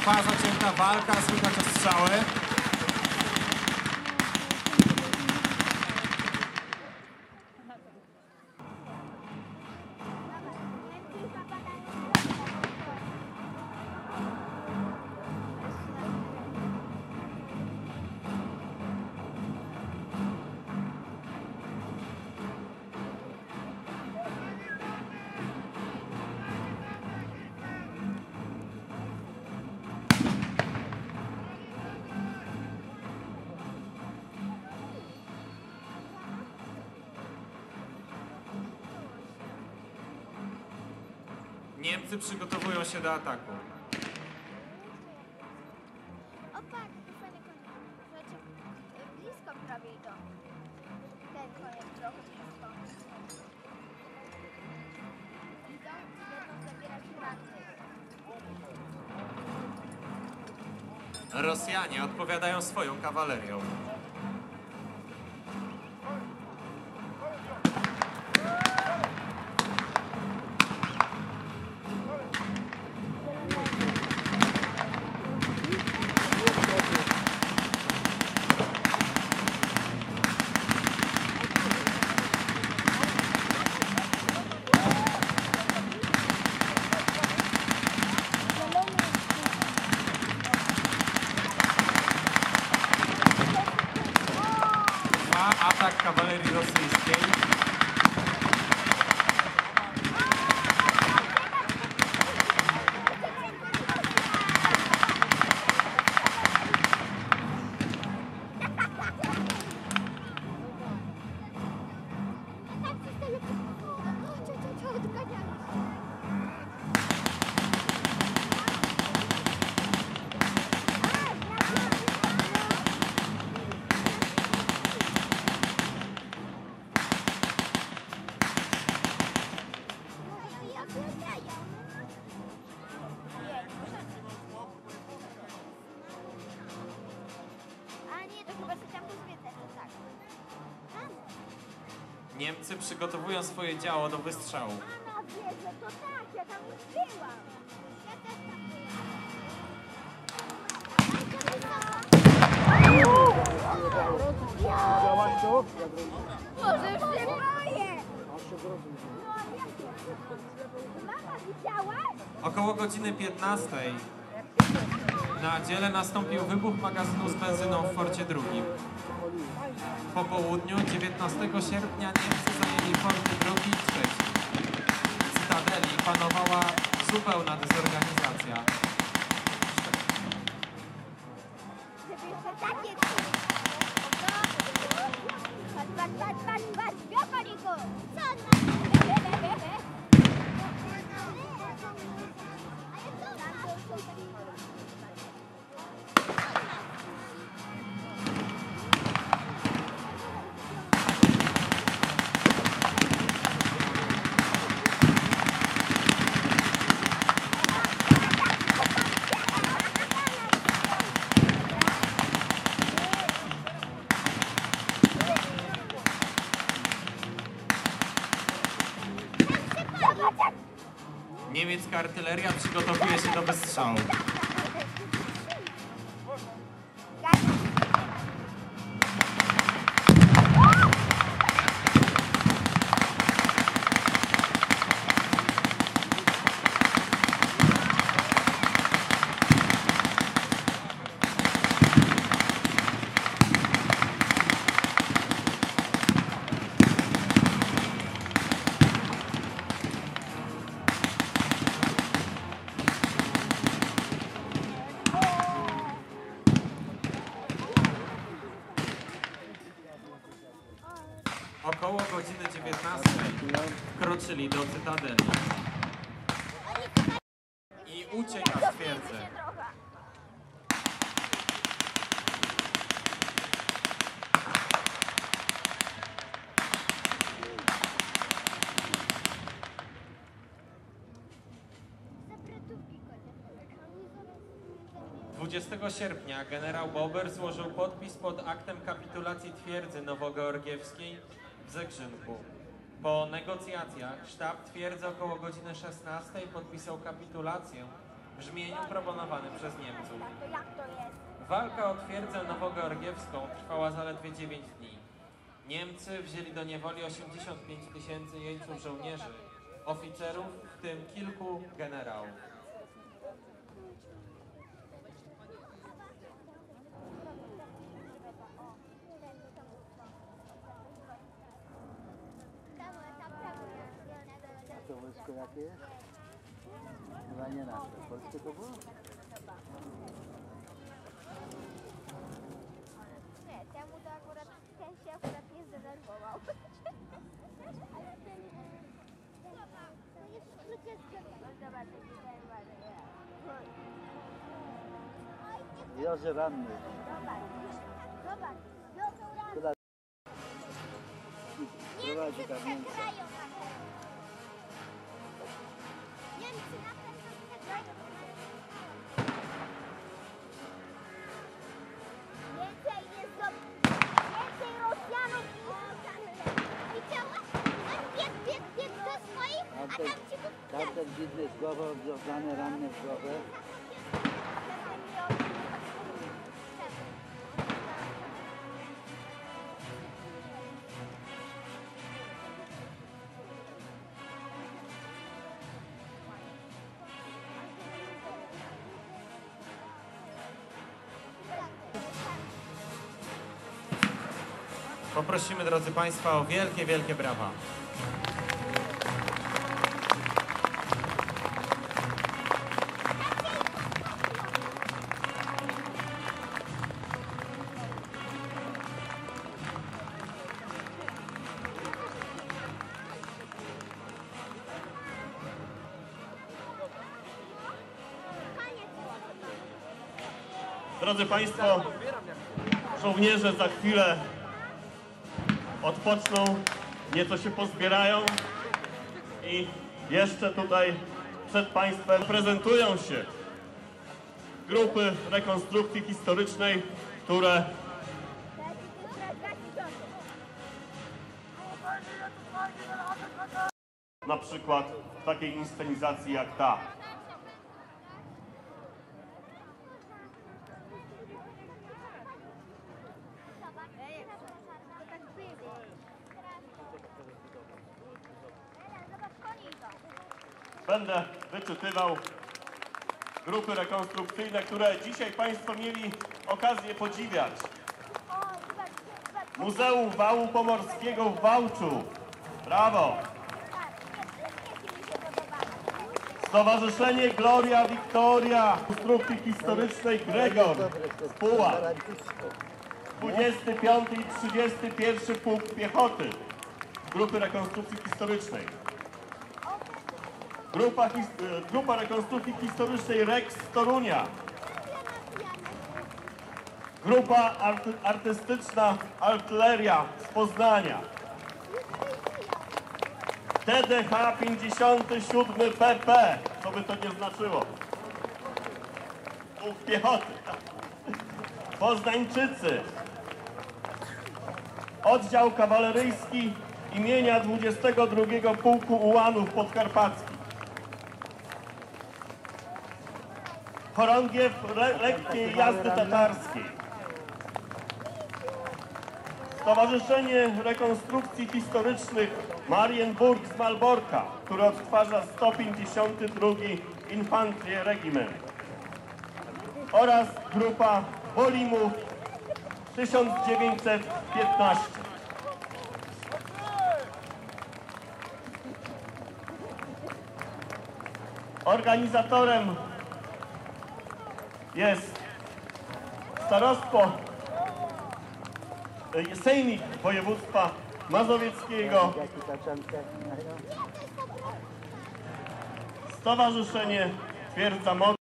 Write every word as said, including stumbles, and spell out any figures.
Trwa zacięta walka, słychać ostrzały. Niemcy przygotowują się do ataku. O patrz, to fajny konik. Słuchajcie, blisko prawie idą. Ten koniec trochę blisko. Idą i będą zabierać rannych. Rosjanie odpowiadają swoją kawalerią. Atak kawalerii rosyjskiej. Niemcy przygotowują swoje działo do wystrzału. Mama wie, to tak, ja tam już byłam. Ja też tam byłam. Działaś to? Boże, już się boję. Mama, widziałaś? Około godziny piętnastej na dziele nastąpił wybuch magazynu z benzyną w Forcie drugim. Po południu dziewiętnastego sierpnia Niemcy zajęli forty drugi i trzeci. W Cytadeli panowała zupełna dezorganizacja. Żeby jeszcze takie... Patrz, patrz, patrz, patrz, patrz, biokoniku! Co on Niemiecka artyleria przygotowuje się do wystrzału. Około godziny dziewiętnastej wkroczyli do Cytadeli i ucieka z twierdzy. dwudziestego sierpnia generał Bober złożył podpis pod aktem kapitulacji twierdzy nowogeorgiewskiej w Zegrzynku. Po negocjacjach sztab twierdzy około godziny szesnastej podpisał kapitulację w brzmieniu proponowanym przez Niemców. To jak to jest? Walka o twierdzę nowogeorgiewską trwała zaledwie dziewięć dni. Niemcy wzięli do niewoli osiemdziesiąt pięć tysięcy jeńców żołnierzy, oficerów, w tym kilku generałów. A to wojsko jakie jest? Chyba nie nasze. Polskie to było? Nie, temu to akurat, ten się akurat nie zdenerwował. Zobacz, jaki ten ładny. Joże ranny. Zobacz, zobacz, Joże ranny. Tyle prowadzi Niemcy tam Niemcy. przegrają na pewno. Niemcy na pewno przegrają. Więcej jest do... Więcej Rosjanów niż tam lepiej. Widziałaś? On biegł, biegł, biegł do swoich, a tam ci go... Tamten widny z głową obwiązany, ranny w głowę. Poprosimy, drodzy Państwa, o wielkie, wielkie brawa. Drodzy Państwo, żołnierze za chwilę odpoczną, nieco się pozbierają i jeszcze tutaj przed Państwem prezentują się grupy rekonstrukcji historycznej, które na przykład w takiej inscenizacji jak ta. Będę wyczytywał grupy rekonstrukcyjne, które dzisiaj Państwo mieli okazję podziwiać. Muzeum Wału Pomorskiego w Wałczu. Brawo! Stowarzyszenie Gloria Victoria Konstrukcji Historycznej Gregor z Puław. dwudziesty piąty i trzydziesty pierwszy Pułk Piechoty Grupy Rekonstrukcji Historycznej. Grupa, his, Grupa Rekonstrukcji Historycznej Rex z Torunia. Grupa art, Artystyczna Artyleria z Poznania. T D H pięćdziesiąty siódmy P P, co by to nie znaczyło. Pułk Piechoty. Poznańczycy. Oddział Kawaleryjski imienia dwudziestego drugiego Pułku Ułanów Podkarpackich. Chorągiew le lekkiej jazdy tatarskiej. Stowarzyszenie Rekonstrukcji Historycznych Marienburg z Malborka, które odtwarza sto pięćdziesiąty drugi Infanterie Regiment. Oraz grupa Wolimów tysiąc dziewięćset piętnaście. Organizatorem jest starostwo, sejmik województwa mazowieckiego, Stowarzyszenie Twierdza Mocy.